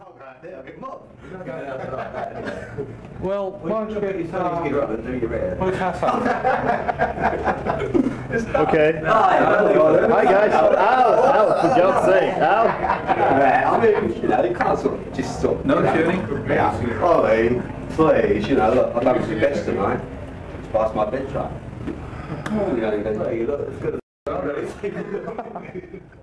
can't go out there, I'll get mobbed. You're not going out there like that anyway. Well, why don't you get your Somebody's get up and do your hair. Where's Hassan? Okay. Hi guys. Al, for God's sake, Al. I mean, you know, you can't sort of just sort of... No shooting? Yeah. Ollie, please, you know, look, I've done my best tonight. It's past my bedtime. You know, you look as good as...